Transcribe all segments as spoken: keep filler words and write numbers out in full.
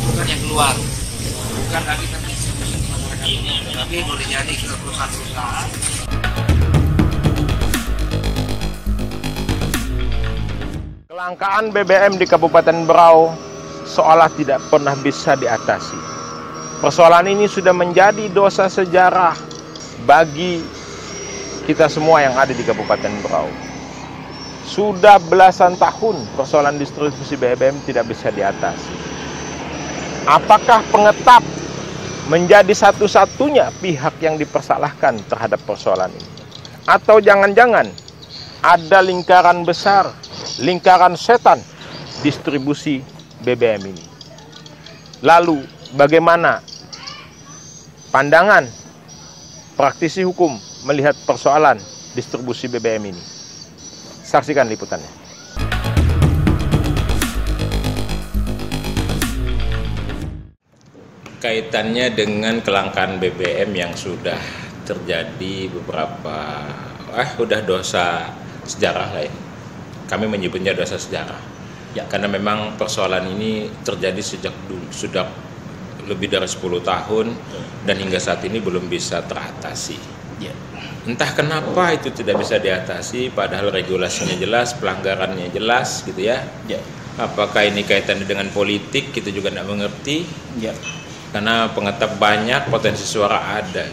bukan yang keluar, bukan lagi terdistribusi ke masyarakat ini, tapi boleh jadi ke perusahaan-perusahaan. Kelangkaan B B M di Kabupaten Berau seolah tidak pernah bisa diatasi. Persoalan ini sudah menjadi dosa sejarah bagi kita semua yang ada di Kabupaten Berau. Sudah belasan tahun persoalan distribusi B B M tidak bisa diatasi. Apakah pengetap menjadi satu-satunya pihak yang dipersalahkan terhadap persoalan ini? Atau jangan-jangan ada lingkaran besar, lingkaran setan distribusi B B M ini? Lalu bagaimana pandangan praktisi hukum melihat persoalan distribusi B B M ini? Saksikan liputannya. Kaitannya dengan kelangkaan B B M yang sudah terjadi beberapa, ah udah dosa sejarah lah ya. Kami menyebutnya dosa sejarah. Ya, karena memang persoalan ini terjadi sejak dulu, sudah lebih dari sepuluh tahun dan hingga saat ini belum bisa teratasi. Ya. Entah kenapa itu tidak bisa diatasi, padahal regulasinya jelas, pelanggarannya jelas, gitu ya. Ya. Apakah ini kaitannya dengan politik? Kita juga tidak mengerti. Ya. Karena pengetap banyak, potensi suara ada.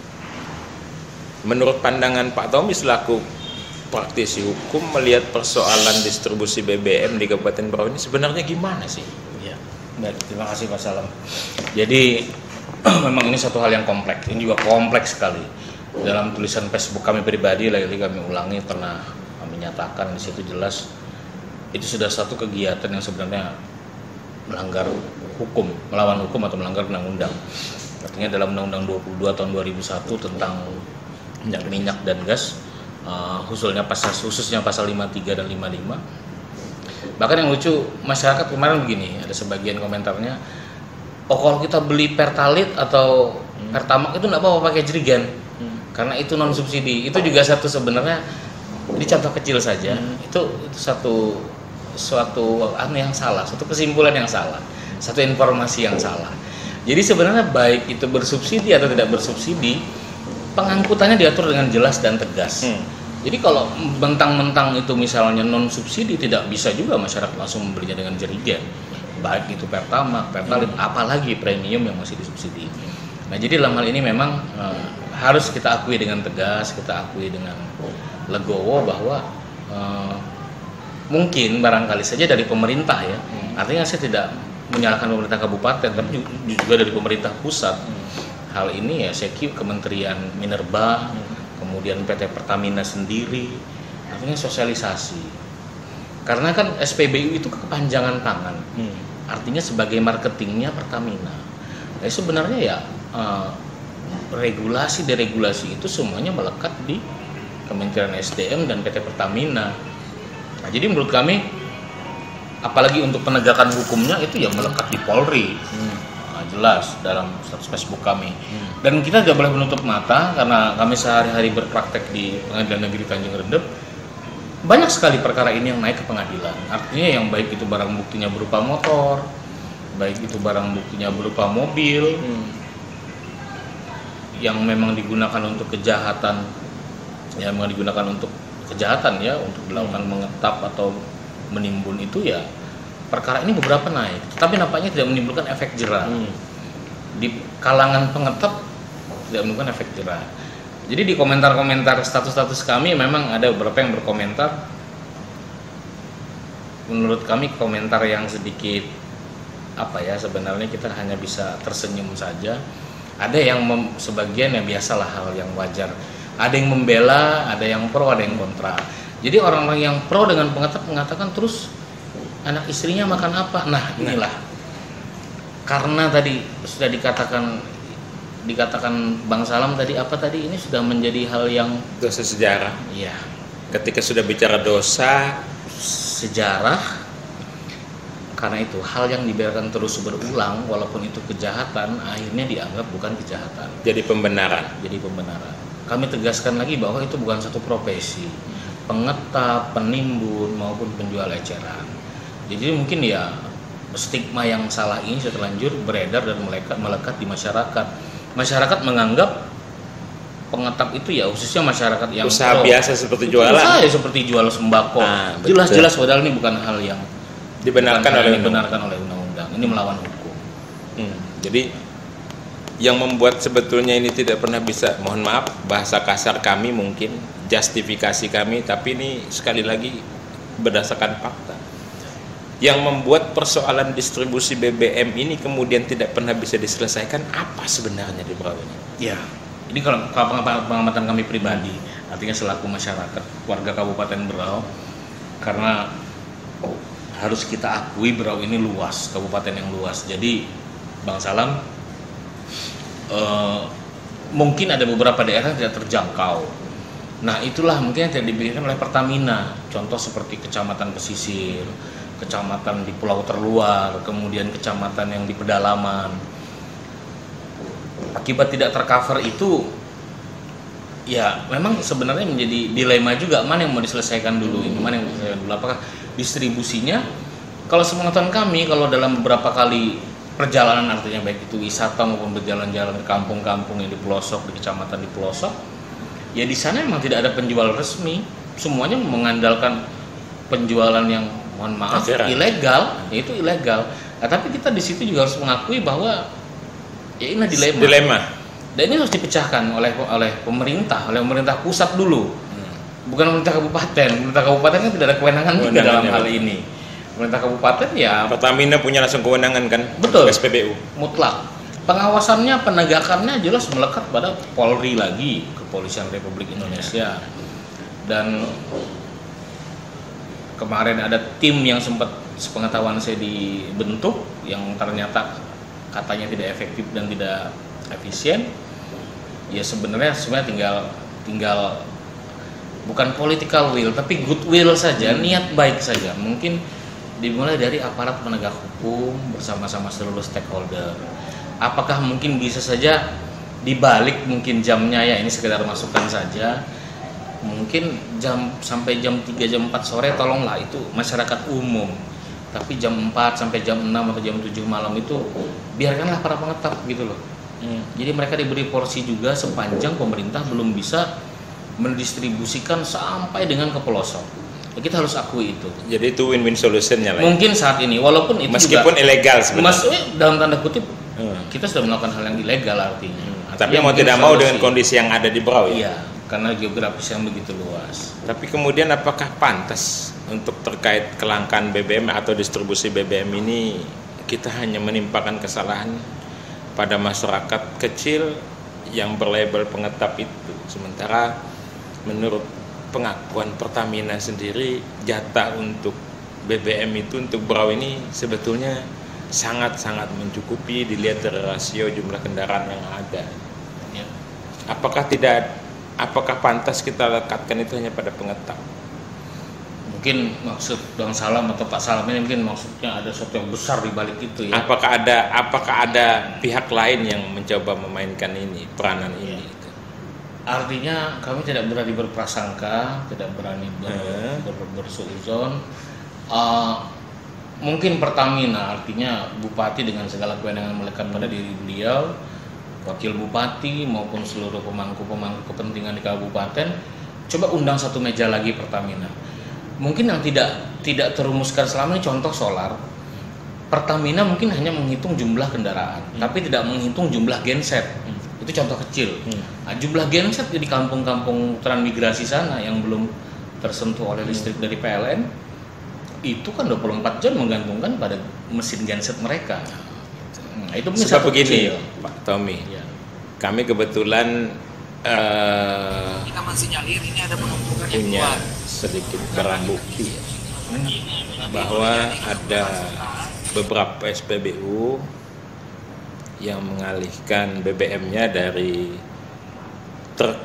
Menurut pandangan Pak Tommy selaku praktisi hukum melihat persoalan distribusi B B M di Kabupaten Berau ini sebenarnya gimana sih? Ya, baik, terima kasih Pak Salam. Jadi memang ini satu hal yang kompleks, ini juga kompleks sekali. Dalam tulisan Facebook kami pribadi, lagi-lagi kami ulangi, pernah kami nyatakan di situ jelas itu sudah satu kegiatan yang sebenarnya melanggar hukum, melawan hukum atau melanggar undang-undang. Artinya dalam Undang-Undang dua puluh dua tahun dua ribu satu tentang minyak, minyak dan gas, uh, khususnya pasal khususnya pasal lima puluh tiga dan lima puluh lima. Bahkan yang lucu, masyarakat kemarin begini, ada sebagian komentarnya, oh kalau kita beli Pertalite atau hmm. Pertamax itu enggak apa-apa pakai jerigen. Karena itu non subsidi. Itu juga satu sebenarnya, ini contoh kecil saja. Hmm. Itu itu satu suatu anu yang salah, satu kesimpulan yang salah, satu informasi yang salah. Jadi sebenarnya baik itu bersubsidi atau tidak bersubsidi, pengangkutannya diatur dengan jelas dan tegas. Hmm. Jadi kalau mentang-mentang itu misalnya non subsidi, tidak bisa juga masyarakat langsung membelinya dengan jerigen. Baik itu Pertamax, Pertalite, hmm. apalagi premium yang masih disubsidi. Nah, jadi dalam hal ini memang uh, harus kita akui dengan tegas, kita akui dengan legowo bahwa uh, mungkin barangkali saja dari pemerintah ya, hmm. artinya saya tidak menyalahkan pemerintah kabupaten, tapi juga dari pemerintah pusat. Hmm. Hal ini ya saya kira Kementerian Minerba, hmm. kemudian P T Pertamina sendiri, artinya sosialisasi. Karena kan S P B U itu kepanjangan tangan, hmm. artinya sebagai marketingnya Pertamina. Nah, sebenarnya ya uh, regulasi deregulasi itu semuanya melekat di Kementerian S D M dan P T Pertamina. Nah, jadi menurut kami, apalagi untuk penegakan hukumnya itu ya melekat di Polri, hmm. nah, jelas dalam status Facebook kami. Hmm. Dan kita tidak boleh menutup mata karena kami sehari-hari berpraktek di Pengadilan Negeri Tanjung Redep. Banyak sekali perkara ini yang naik ke pengadilan. Artinya yang baik itu barang buktinya berupa motor, baik itu barang buktinya berupa mobil, hmm. yang memang digunakan untuk kejahatan, yang memang digunakan untuk kejahatan ya, untuk dilakukan hmm. mengetap atau menimbun itu ya, perkara ini beberapa naik, tetapi nampaknya tidak menimbulkan efek jera. Hmm. Di kalangan pengetap tidak menimbulkan efek jera. Jadi di komentar-komentar status-status kami memang ada beberapa yang berkomentar, menurut kami komentar yang sedikit apa ya, sebenarnya kita hanya bisa tersenyum saja. Ada yang mem, sebagian yang biasalah hal yang wajar. Ada yang membela, ada yang pro, ada yang kontra. Jadi orang-orang yang pro dengan pengetap mengatakan terus anak istrinya makan apa? Nah inilah, karena tadi sudah dikatakan dikatakan Bang Salam tadi apa tadi, ini sudah menjadi hal yang dosa sejarah. Iya. Ketika sudah bicara dosa sejarah, karena itu hal yang dibiarkan terus berulang walaupun itu kejahatan akhirnya dianggap bukan kejahatan, jadi pembenaran. Jadi pembenaran. Kami tegaskan lagi bahwa itu bukan satu profesi, pengetap, penimbun maupun penjual eceran. Jadi mungkin ya stigma yang salah ini sudah terlanjur beredar dan melekat melekat di masyarakat. Masyarakat menganggap pengetap itu ya khususnya masyarakat yang usaha pro, biasa seperti jualan. Usaha ya seperti jual sembako. Nah, jelas-jelas padahal ini bukan hal yang dibenarkan bukan hal oleh yang dibenarkan oleh undang-undang. Ini melawan hukum. Hmm, jadi yang membuat sebetulnya ini tidak pernah bisa, mohon maaf bahasa kasar kami mungkin, justifikasi kami, tapi ini sekali lagi berdasarkan fakta. Yang membuat persoalan distribusi B B M ini kemudian tidak pernah bisa diselesaikan apa sebenarnya di Berau ini? Ya, ini kalau pengamatan kami pribadi, artinya selaku masyarakat warga Kabupaten Berau, karena oh, harus kita akui Berau ini luas, kabupaten yang luas. Jadi Bang Salam, eh, mungkin ada beberapa daerah yang tidak terjangkau. Nah itulah mungkin yang tidak diberikan oleh Pertamina. Contoh seperti kecamatan pesisir, kecamatan di pulau terluar, kemudian kecamatan yang di pedalaman. Akibat tidak tercover itu, ya memang sebenarnya menjadi dilema juga, mana yang mau diselesaikan dulu ini, mana yang mau diselesaikan dulu. Apakah distribusinya? Kalau sepengetahuan kami, kalau dalam beberapa kali perjalanan, artinya baik itu wisata maupun berjalan-jalan ke kampung-kampung yang di pelosok, di kecamatan di pelosok, ya di sana memang tidak ada penjual resmi, semuanya mengandalkan penjualan yang mohon maaf Ajaran. ilegal, ya itu ilegal. Nah, tapi kita di situ juga harus mengakui bahwa ya ini dilema. Dilema. Dan ini harus dipecahkan oleh oleh pemerintah, oleh pemerintah pusat dulu. Hmm. Bukan pemerintah kabupaten. Pemerintah kabupaten kan tidak ada kewenangan juga dalam hal ini. Pemerintah kabupaten ya Pertamina punya langsung kewenangan kan? Betul. S P B U. Mutlak. Pengawasannya, penegakannya jelas melekat pada Polri lagi, Kepolisian Republik Indonesia. Dan kemarin ada tim yang sempat sepengetahuan saya dibentuk yang ternyata katanya tidak efektif dan tidak efisien. Ya sebenarnya sebenarnya tinggal tinggal bukan political will tapi goodwill saja, niat baik saja. Mungkin dimulai dari aparat penegak hukum bersama-sama seluruh stakeholder. Apakah mungkin bisa saja dibalik mungkin jamnya, ya ini sekedar masukan saja. Mungkin jam sampai jam tiga jam empat sore tolonglah itu masyarakat umum. Tapi jam empat sampai jam enam atau jam tujuh malam itu biarkanlah para pengetap gitu loh. Hmm. Jadi mereka diberi porsi juga sepanjang pemerintah belum bisa mendistribusikan sampai dengan ke pelosok. Ya, kita harus akui itu. Jadi itu win-win solutionnya lah. Mungkin saat ini, walaupun itu meskipun juga, ilegal sebenarnya. Maksudnya dalam tanda kutip hmm. kita sudah melakukan hal yang ilegal artinya. Hmm. Tapi mau tidak mau dengan kondisi yang ada di Berau ya. Iya, karena geografis yang begitu luas. Tapi kemudian apakah pantas untuk terkait kelangkaan B B M atau distribusi B B M ini kita hanya menimpakan kesalahan pada masyarakat kecil yang berlabel pengetap itu, sementara menurut pengakuan Pertamina sendiri jatah untuk B B M itu untuk Berau ini sebetulnya sangat-sangat mencukupi dilihat dari rasio jumlah kendaraan yang ada. Ya. Apakah tidak, apakah pantas kita lekatkan itu hanya pada pengetap? Mungkin maksud Bang Salam atau Pak Salam ini mungkin maksudnya ada sesuatu yang besar di balik itu ya. Apakah ada apakah ada pihak lain yang mencoba memainkan ini, peranan ini? Ya. Artinya kami tidak berani berprasangka, tidak berani ber, hmm. ber, bersuuzon. Uh, mungkin Pertamina, artinya Bupati dengan segala kewenangan melekat pada diri beliau, Wakil Bupati maupun seluruh pemangku-pemangku kepentingan di kabupaten, coba undang satu meja lagi Pertamina. Mungkin yang tidak tidak terumuskan selama ini contoh solar. Pertamina mungkin hanya menghitung jumlah kendaraan, hmm. tapi tidak menghitung jumlah genset. Hmm. Itu contoh kecil. Hmm. Nah, jumlah genset di kampung-kampung transmigrasi sana yang belum tersentuh oleh listrik dari P L N, itu kan dua puluh empat jam menggantungkan pada mesin genset mereka. Nah, itu mungkin sebab begini, kecil. Pak Tommy. Ya. Kami kebetulan uh, kita mensinyalir ini ada penumpukan yang punya kuat. Sedikit barang bukti ya, bahwa ada beberapa S P B U yang mengalihkan B B M-nya dari truk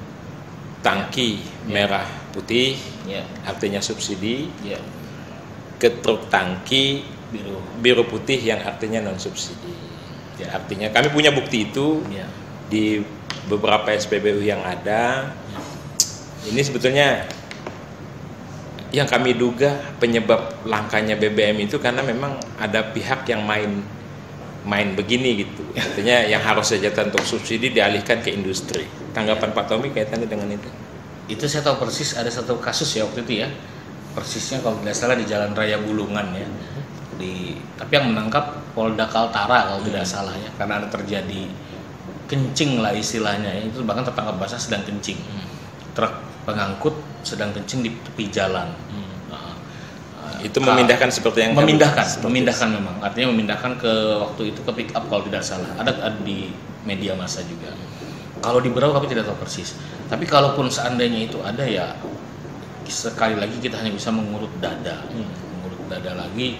tangki yeah. merah putih, yeah. artinya subsidi, yeah. ke truk tangki biru, biru putih yang artinya non subsidi. Yeah. Artinya kami punya bukti itu yeah. di beberapa S P B U yang ada. Yeah. Ini sebetulnya Yang kami duga penyebab langkanya B B M itu karena memang ada pihak yang main main begini gitu. Artinya yang harusnya jatah untuk subsidi dialihkan ke industri. Tanggapan Pak Tommy kaitannya dengan itu? Itu saya tahu persis, ada satu kasus ya waktu itu ya. Persisnya kalau tidak salah di Jalan Raya Bulungan ya. Di tapi yang menangkap Polda Kaltara kalau tidak salah ya, karena ada terjadi kencing lah istilahnya ya. Itu bahkan tertangkap basah sedang kencing. Truk pengangkut sedang kencing di tepi jalan. Hmm. Uh, itu memindahkan seperti yang memindahkan, kami, memindahkan itu. Memang artinya memindahkan ke waktu itu ke pick up kalau tidak salah. Ada, ada di media massa juga. Kalau di Berau kami tidak tahu persis. Tapi kalaupun seandainya itu ada ya sekali lagi kita hanya bisa mengurut dada, hmm. mengurut dada lagi.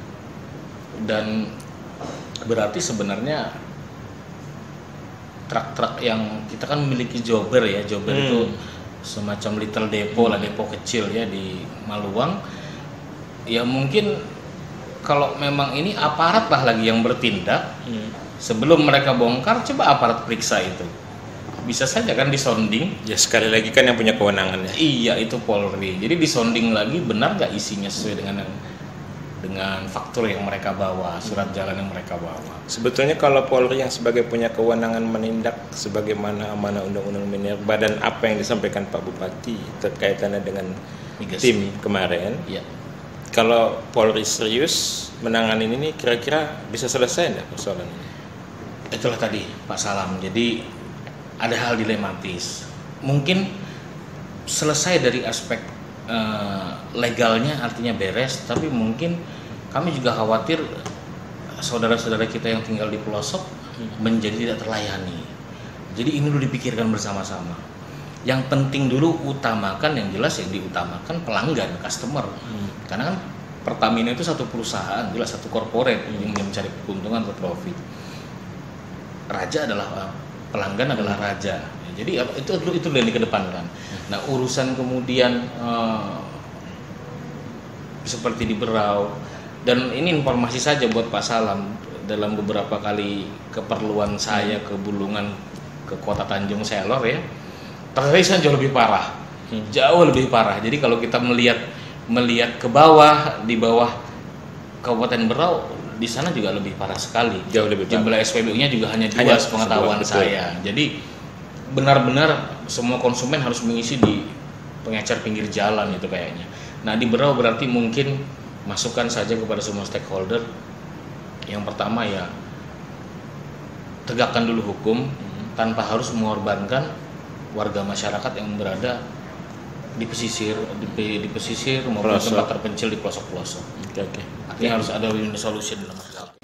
Dan berarti sebenarnya truk-truk yang kita kan memiliki jobber ya, jobber hmm. itu semacam little depo lah, depo kecil ya di Maluang. Ya mungkin kalau memang ini aparat lah lagi yang bertindak, hmm. sebelum mereka bongkar coba aparat periksa itu. Bisa saja kan disonding. Ya sekali lagi kan yang punya kewenangan ya. Iya itu Polri. Jadi disonding lagi benar nggak isinya sesuai dengan dengan faktur yang mereka bawa, surat jalan yang mereka bawa. Sebetulnya kalau Polri yang sebagai punya kewenangan menindak sebagaimana amanah Undang-Undang Minerba dan apa yang disampaikan Pak Bupati terkaitannya dengan Migas. Tim kemarin, ya. Kalau Polri serius menangani ini kira-kira bisa selesai nggak persoalan ini? Itulah tadi Pak Salam. Jadi ada hal dilematis. Mungkin selesai dari aspek Uh, legalnya artinya beres, tapi mungkin kami juga khawatir saudara-saudara kita yang tinggal di pelosok hmm. menjadi tidak terlayani. Jadi ini dulu dipikirkan bersama-sama. Yang penting dulu utamakan, yang jelas yang diutamakan pelanggan, customer. Hmm. Karena kan Pertamina itu satu perusahaan, jelas satu corporate hmm. yang mencari keuntungan atau profit. Raja adalah pelanggan adalah raja. Jadi itu itu yang dikedepankan. Nah urusan kemudian uh, seperti di Berau, dan ini informasi saja buat Pak Salam, dalam beberapa kali keperluan saya ke Bulungan, ke Kota Tanjung Selor ya, terkesan jauh lebih parah, jauh lebih parah. Jadi kalau kita melihat melihat ke bawah, di bawah Kabupaten Berau, di sana juga lebih parah sekali. Jauh lebih parah. Jumlah S P B U-nya juga hanya dua sepengetahuan saya. Jadi benar-benar semua konsumen harus mengisi di pengecer pinggir jalan itu kayaknya. Nah di Berau berarti mungkin masukan saja kepada semua stakeholder. Yang pertama ya tegakkan dulu hukum hmm. tanpa harus mengorbankan warga masyarakat yang berada di pesisir, di, di pesisir maupun tempat terpencil di pelosok-pelosok. Oke, oke. Artinya harus ada win-win solution dalam masalah.